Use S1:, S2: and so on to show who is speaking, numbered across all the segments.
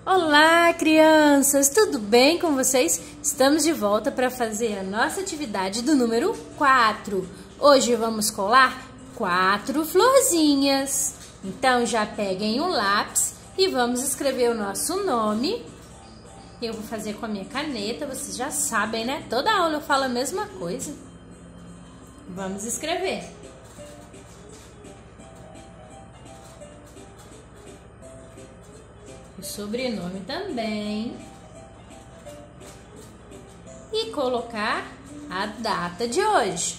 S1: Olá, crianças! Tudo bem com vocês? Estamos de volta para fazer a nossa atividade do número 4. Hoje vamos colar 4 florzinhas. Então já peguem um lápis e vamos escrever o nosso nome. Eu vou fazer com a minha caneta, vocês já sabem, né? Toda aula eu falo a mesma coisa. Vamos escrever. O sobrenome também. E colocar a data de hoje.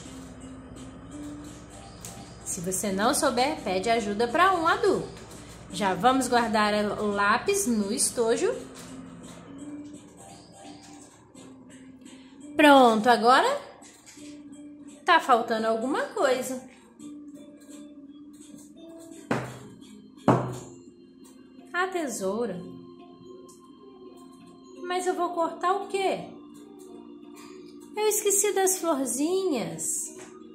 S1: Se você não souber, pede ajuda para um adulto. Já vamos guardar o lápis no estojo. Pronto, agora tá faltando alguma coisa. A tesoura. Mas eu vou cortar o quê? Eu esqueci das florzinhas.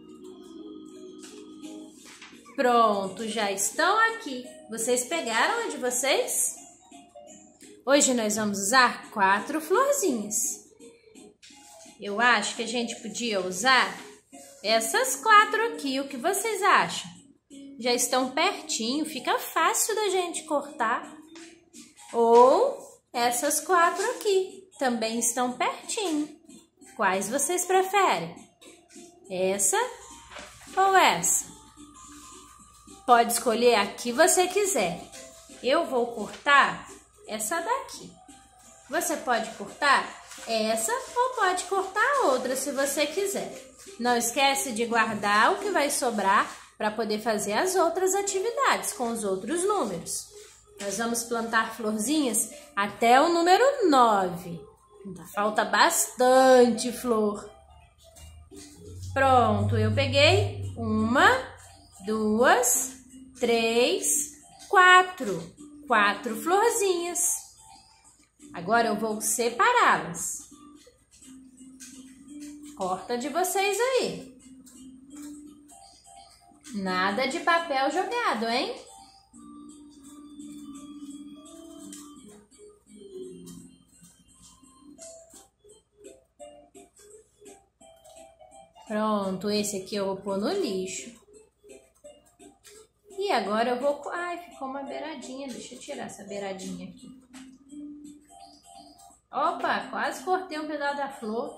S1: Pronto, já estão aqui. Vocês pegaram a de vocês? Hoje nós vamos usar 4 florzinhas. Eu acho que a gente podia usar essas 4 aqui. O que vocês acham? Já estão pertinho, fica fácil da gente cortar. Ou essas 4 aqui, também estão pertinho. Quais vocês preferem? Essa ou essa? Pode escolher a que você quiser. Eu vou cortar essa daqui. Você pode cortar essa ou pode cortar outra se você quiser. Não esquece de guardar o que vai sobrar para poder fazer as outras atividades com os outros números. Nós vamos plantar florzinhas até o número 9. Ainda falta bastante flor. Pronto, eu peguei 1, 2, 3, 4. 4 florzinhas. Agora eu vou separá-las. Corta de vocês aí. Nada de papel jogado, hein? Pronto, esse aqui eu vou pôr no lixo. E agora eu vou... Ai, ficou uma beiradinha. Deixa eu tirar essa beiradinha aqui. Opa, quase cortei um pedaço da flor.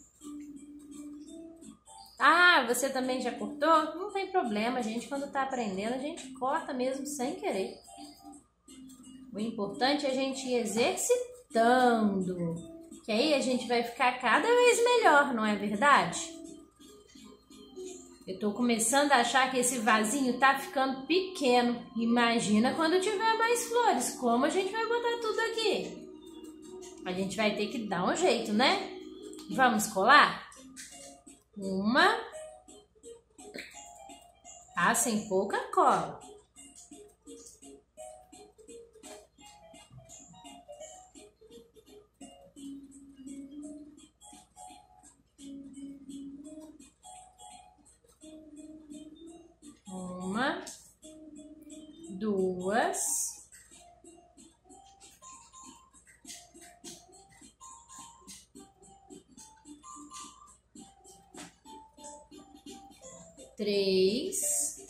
S1: Ah, você também já cortou? Não tem problema, gente. Quando tá aprendendo, a gente corta mesmo sem querer. O importante é a gente ir exercitando. Que aí a gente vai ficar cada vez melhor, não é verdade? Eu tô começando a achar que esse vasinho tá ficando pequeno. Imagina quando tiver mais flores. Como a gente vai botar tudo aqui? A gente vai ter que dar um jeito, né? Vamos colar? 1. Passem pouca cola. 1, 2, 3,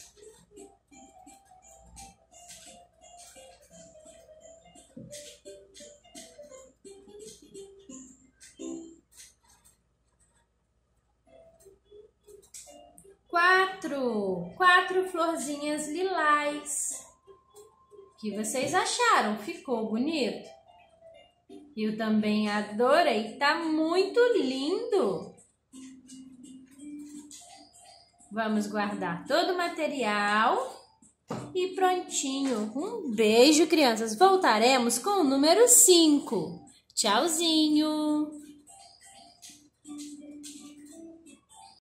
S1: 4 florzinhas lilás. O que vocês acharam? Ficou bonito? Eu também adorei, tá muito lindo. Vamos guardar todo o material e prontinho. Um beijo, crianças. Voltaremos com o número 5. Tchauzinho!